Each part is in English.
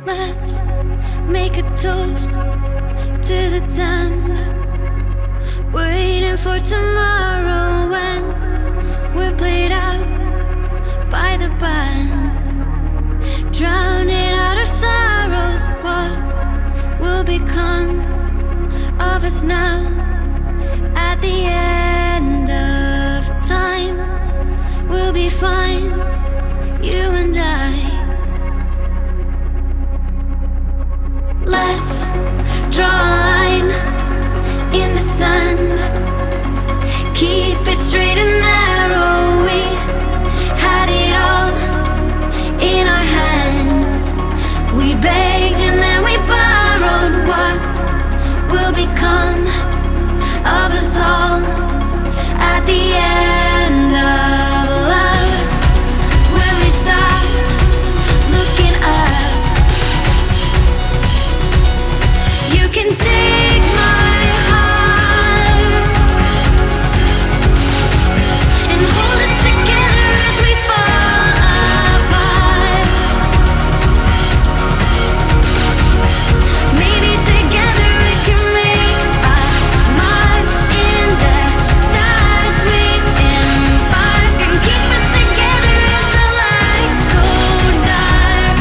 Let's make a toast to the damned, waiting for tomorrow when we're played out by the band, drowning out our sorrows. What will become of us now at the end of time? We'll be fine, you and I. Let's draw a line in the sand, keep it straight and narrow. We had it all in our hands. We begged and then we borrowed. What will become of us all at the end of love? When we stopped looking up, you can take my heart and hold it together as we fall apart. Maybe together we can make a mark in the stars. We embark and keep us together as the lights go dark.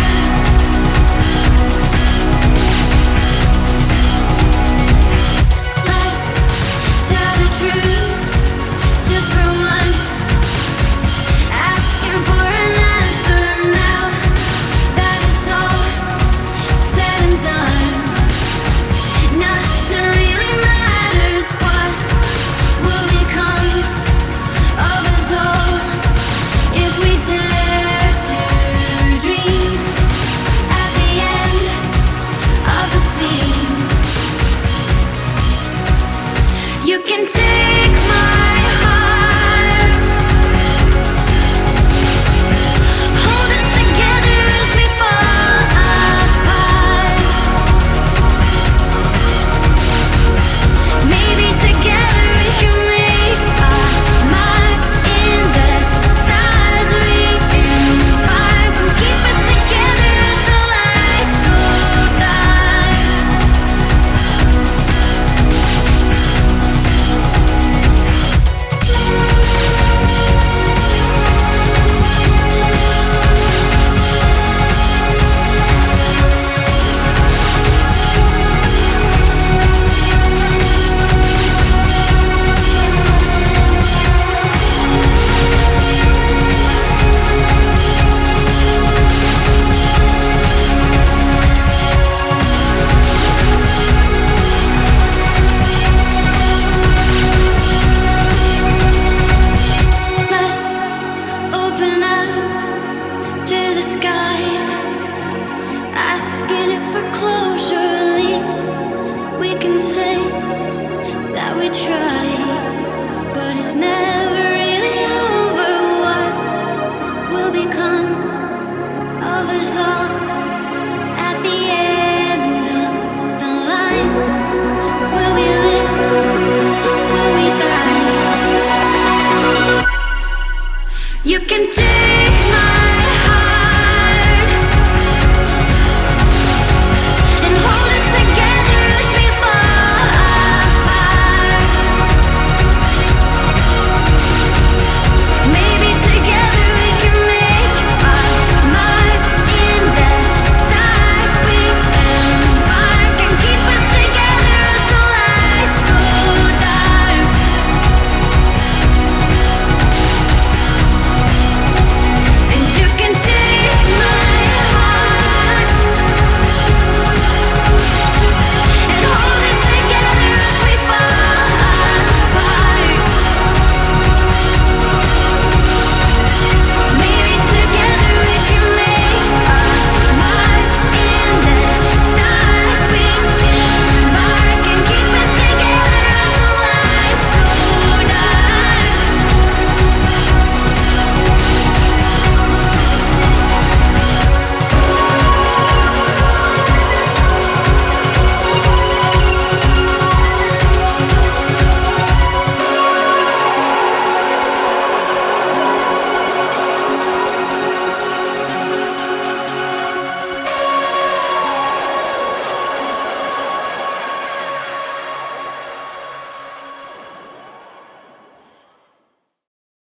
Let's tell the truth just for once, asking for an answer now that it's all said and done. Nothing really matters. What will become of us all if we dare to dream at the end of the scene? You can take my heart, hold it together as we fall apart. Maybe together we can make a mark in the stars. We embark and keep us together as the lights go dark. Let's open up to the sky, asking it for closure. At least we can say that we tried, but it's never really over. What will become of us all at the end of the line? Will we live? Will we die? You can take